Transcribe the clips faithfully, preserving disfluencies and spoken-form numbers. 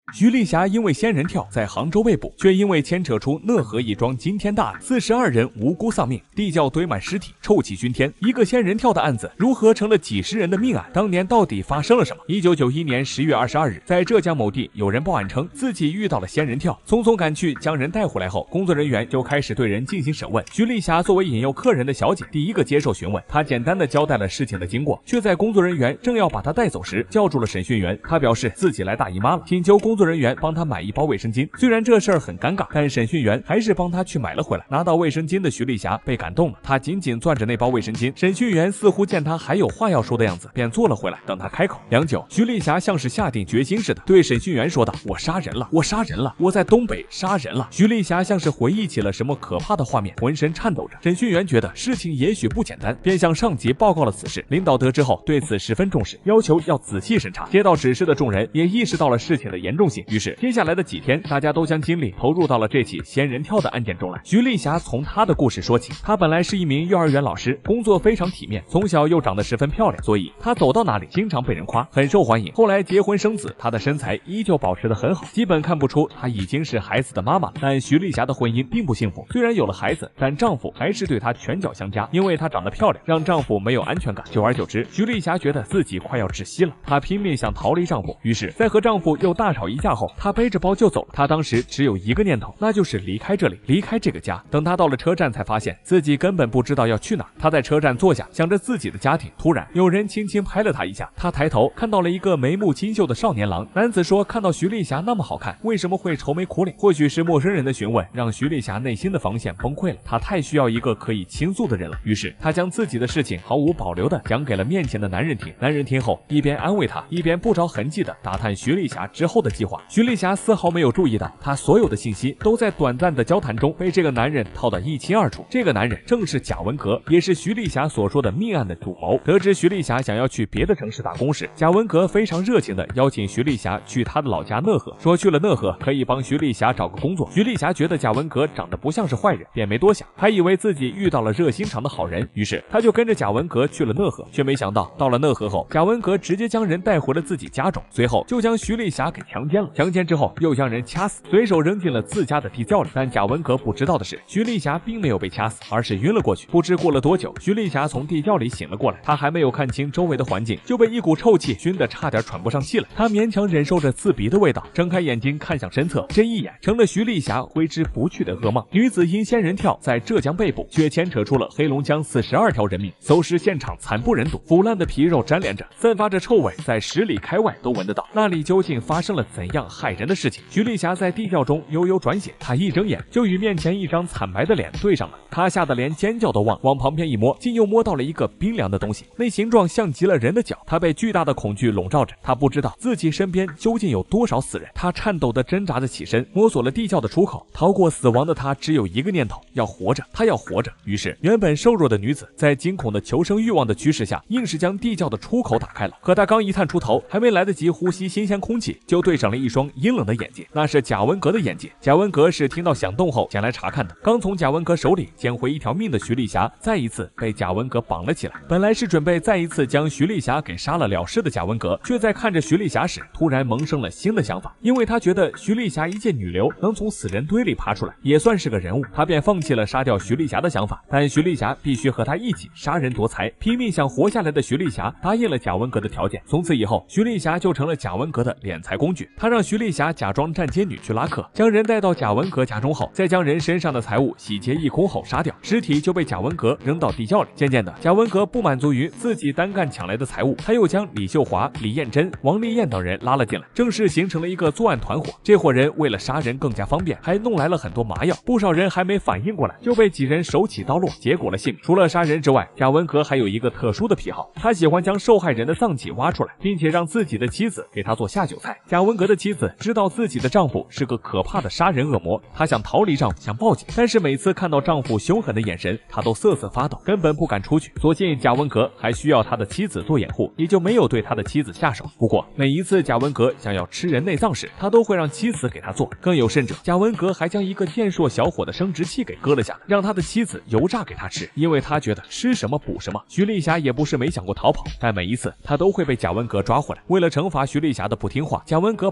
徐丽霞因为仙人跳在杭州被捕，却因为牵扯出讷河一桩惊天大案，四十二人无辜丧命，地窖堆满尸体，臭气熏天。一个仙人跳的案子，如何成了几十人的命案？当年到底发生了什么？一九九一年十月二十二日，在浙江某地，有人报案称自己遇到了仙人跳，匆匆赶去将人带回来后，工作人员就开始对人进行审问。徐丽霞作为引诱客人的小姐，第一个接受询问，她简单的交代了事情的经过，却在工作人员正要把她带走时，叫住了审讯员。她表示自己来大姨妈了，请求工作人员帮她买一包卫生巾。虽然这事儿很尴尬，但审讯员还是帮她去买了回来。拿到卫生巾的徐丽霞被感动了，她紧紧攥着那包卫生巾。审讯员似乎见她还有话要说的样子，便坐了回来，等她开口。良久，徐丽霞像是下定决心似的，对审讯员说道：“我杀人了，我杀人了，我在东北杀人了。”徐丽霞像是回忆起了什么可怕的画面，浑身颤抖着。审讯员觉得事情也许不简单，便向上级报告了此事。领导得知后对此十分重视，要求要仔细审查。接到指示的众人也意识到了事情的严重性，于是接下来的几天，大家都将精力投入到了这起仙人跳的案件中来。徐丽霞从她的故事说起，她本来是一名幼儿园老师，工作非常体面，从小又长得十分漂亮，所以她走到哪里经常被人夸，很受欢迎。后来结婚生子，她的身材依旧保持得很好，基本看不出她已经是孩子的妈妈了。但徐丽霞的婚姻并不幸福，虽然有了孩子，但丈夫还是对她拳脚相加，因为她长得漂亮，让丈夫没有安全感。久而久之，徐丽霞觉得自己快要窒息了，她拼命想逃离丈夫，于是在和丈夫又大吵一架后，她背着包就走了。她当时只有一个念头，那就是离开这里，离开这个家。等她到了车站，才发现自己根本不知道要去哪儿。她在车站坐下，想着自己的家庭，突然有人轻轻拍了她一下，她抬头看到了一个眉目清秀的少年郎。男子说看到徐丽霞那么好看，为什么会愁眉苦脸？或许是陌生人的询问让徐丽霞内心的防线崩溃了，她太需要一个可以倾诉的人了。于是她将自己的事情毫无保留地讲给了面前的男人听。男人听后一边安慰她，一边不着痕迹地打探徐丽霞之后的计划。徐丽霞丝毫没有注意到，她所有的信息都在短暂的交谈中被这个男人套得一清二楚。这个男人正是贾文革，也是徐丽霞所说的命案的主谋。得知徐丽霞想要去别的城市打工时，贾文革非常热情地邀请徐丽霞去他的老家讷河，说去了讷河可以帮徐丽霞找个工作。徐丽霞觉得贾文革长得不像是坏人，便没多想，还以为自己遇到了热心肠的好人，于是他就跟着贾文革去了讷河。却没想到到了讷河后，贾文革直接将人带回了自己家中，随后就将徐丽霞给强奸了。强奸之后又将人掐死，随手扔进了自家的地窖里。但贾文革不知道的是，徐丽霞并没有被掐死，而是晕了过去。不知过了多久，徐丽霞从地窖里醒了过来，她还没有看清周围的环境，就被一股臭气熏得差点喘不上气来。她勉强忍受着刺鼻的味道，睁开眼睛看向身侧，这一眼成了徐丽霞挥之不去的噩梦。女子因仙人跳在浙江被捕，却牵扯出了黑龙江四十二条人命。搜尸现场惨不忍睹，腐烂的皮肉粘连着，散发着臭味，在十里开外都闻得到。那里究竟发生了怎样骇人的事情？徐丽霞在地窖中悠悠转血，她一睁眼就与面前一张惨白的脸对上了，她吓得连尖叫都忘，往旁边一摸，竟又摸到了一个冰凉的东西，那形状像极了人的脚。她被巨大的恐惧笼罩着，她不知道自己身边究竟有多少死人。她颤抖地挣扎着起身，摸索了地窖的出口。逃过死亡的她只有一个念头，要活着，她要活着。于是原本瘦弱的女子在惊恐的求生欲望的驱使下，硬是将地窖的出口打开了。可她刚一探出头，还没来得及呼吸新鲜空气，就对上了一双阴冷的眼睛，那是贾文革的眼睛。贾文革是听到响动后前来查看的，刚从贾文革手里捡回一条命的徐丽霞再一次被贾文革绑了起来。本来是准备再一次将徐丽霞给杀了了事的贾文革，却在看着徐丽霞时突然萌生了新的想法，因为他觉得徐丽霞一介女流能从死人堆里爬出来，也算是个人物，他便放弃了杀掉徐丽霞的想法。但徐丽霞必须和他一起杀人夺财，拼命想活下来的徐丽霞答应了贾文革的条件。从此以后，徐丽霞就成了贾文革的敛财工具。他让徐丽霞假装站街女去拉客，将人带到贾文革家中后，再将人身上的财物洗劫一空后杀掉，尸体就被贾文革扔到地窖里。渐渐的，贾文革不满足于自己单干抢来的财物，他又将李秀华、李艳珍、王丽艳等人拉了进来，正式形成了一个作案团伙。这伙人为了杀人更加方便，还弄来了很多麻药，不少人还没反应过来，就被几人手起刀落，结果了性命。除了杀人之外，贾文革还有一个特殊的癖好，他喜欢将受害人的脏器挖出来，并且让自己的妻子给他做下酒菜。贾文革的妻子知道自己的丈夫是个可怕的杀人恶魔，她想逃离丈夫，想报警，但是每次看到丈夫凶狠的眼神，她都瑟瑟发抖，根本不敢出去。所幸贾文革还需要他的妻子做掩护，也就没有对他的妻子下手。不过每一次贾文革想要吃人内脏时，他都会让妻子给他做。更有甚者，贾文革还将一个健硕小伙的生殖器给割了下来，让他的妻子油炸给他吃，因为他觉得吃什么补什么。徐丽霞也不是没想过逃跑，但每一次他都会被贾文革抓回来。为了惩罚徐丽霞的不听话，贾文革把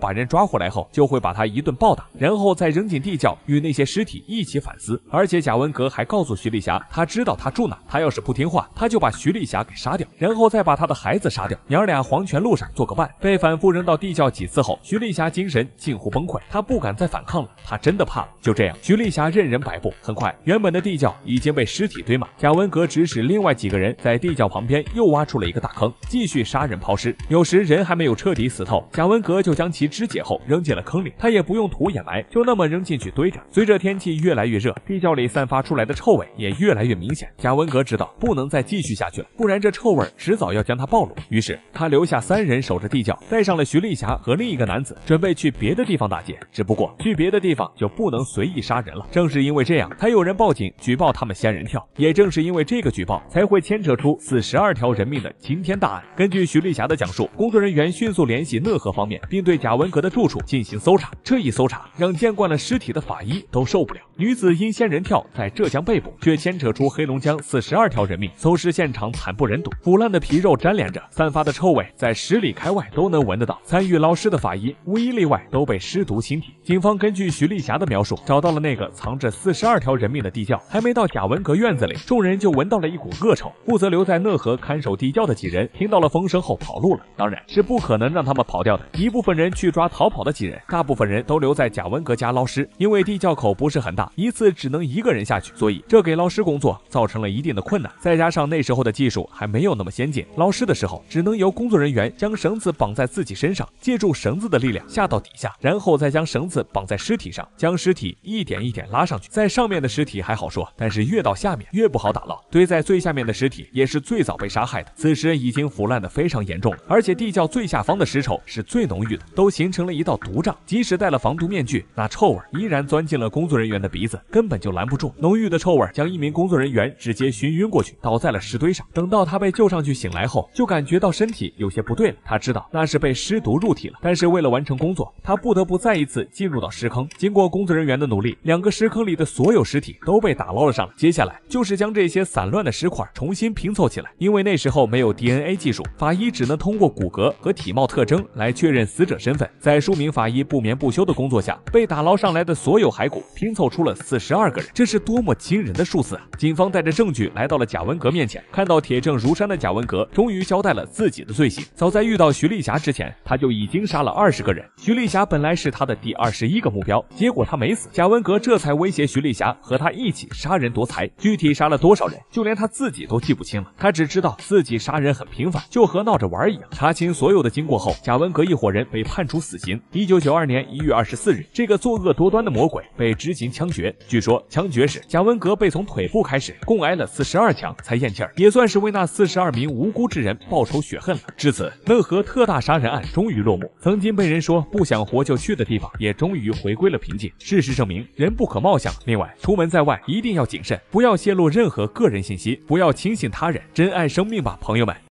把人抓回来后，就会把他一顿暴打，然后再扔进地窖，与那些尸体一起反思。而且贾文革还告诉徐丽霞，他知道他住哪，他要是不听话，他就把徐丽霞给杀掉，然后再把他的孩子杀掉，娘俩黄泉路上做个伴。被反复扔到地窖几次后，徐丽霞精神近乎崩溃，她不敢再反抗了，她真的怕了。就这样，徐丽霞任人摆布。很快，原本的地窖已经被尸体堆满。贾文革指使另外几个人在地窖旁边又挖出了一个大坑，继续杀人抛尸。有时人还没有彻底死透，贾文革就将其肢解后扔进了坑里，他也不用土掩埋，就那么扔进去堆着。随着天气越来越热，地窖里散发出来的臭味也越来越明显。贾文革知道不能再继续下去了，不然这臭味迟早要将他暴露。于是他留下三人守着地窖，带上了徐丽霞和另一个男子，准备去别的地方打劫。只不过去别的地方就不能随意杀人了。正是因为这样，才有人报警举报他们仙人跳。也正是因为这个举报，才会牵扯出四十二条人命的惊天大案。根据徐丽霞的讲述，工作人员迅速联系讷河方面，并对贾文革的住处进行搜查。这一搜查让见惯了尸体的法医都受不了。女子因仙人跳在浙江被捕，却牵扯出黑龙江四十二条人命。搜尸现场惨不忍睹，腐烂的皮肉粘连着，散发的臭味在十里开外都能闻得到。参与捞尸的法医无一例外都被尸毒侵体。警方根据徐丽霞的描述，找到了那个藏着四十二条人命的地窖。还没到贾文革院子里，众人就闻到了一股恶臭。负责留在讷河看守地窖的几人听到了风声后跑路了，当然是不可能让他们跑掉的。一部分人去抓逃跑的几人，大部分人都留在贾文革家捞尸。因为地窖口不是很大，一次只能一个人下去，所以这给捞尸工作造成了一定的困难。再加上那时候的技术还没有那么先进，捞尸的时候只能由工作人员将绳子绑在自己身上，借助绳子的力量下到底下，然后再将绳子绑在尸体上，将尸体一点一点拉上去。在上面的尸体还好说，但是越到下面越不好打捞。堆在最下面的尸体也是最早被杀害的，此时已经腐烂得非常严重了，而且地窖最下方的尸臭是最浓郁的，都形成了一道毒障。即使戴了防毒面具，那臭味依然钻进了工作人员的鼻子，根本就拦不住。浓郁的臭味将一名工作人员直接熏晕过去，倒在了尸堆上。等到他被救上去醒来后，就感觉到身体有些不对了，他知道那是被尸毒入体了。但是为了完成工作，他不得不再一次进入到尸坑。经过工作人员的努力，两个尸坑里的所有尸体都被打捞了上来。接下来就是将这些散乱的尸块重新拼凑起来。因为那时候没有 D N A 技术，法医只能通过骨骼和体貌特征来确认死者身份。在数名法医不眠不休的工作下，被打捞上来的所有骸骨拼凑出了四十二个人，这是多么惊人的数字啊！警方带着证据来到了贾文革面前，看到铁证如山的贾文革终于交代了自己的罪行。早在遇到徐丽霞之前，他就已经杀了二十个人。徐丽霞本来是他的第二十一个目标，结果他没死，贾文革这才威胁徐丽霞和他一起杀人夺财。具体杀了多少人，就连他自己都记不清了，他只知道自己杀人很频繁，就和闹着玩一样。查清所有的经过后，贾文革一伙人被判处死刑。一九九二年一月二十四日，这个作恶多端的魔鬼被执行枪决。据说枪决时，贾文革被从腿部开始共挨了四十二枪才咽气儿，也算是为那四十二名无辜之人报仇雪恨了。至此，讷河特大杀人案终于落幕。曾经被人说不想活就去的地方，也终于回归了平静。事实证明，人不可貌相。另外，出门在外一定要谨慎，不要泄露任何个人信息，不要轻信他人，珍爱生命吧，朋友们。